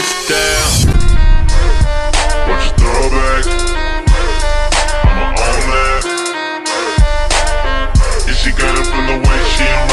hairstyle. Watch your throwback, I'ma own that. Yeah, she got it from the way she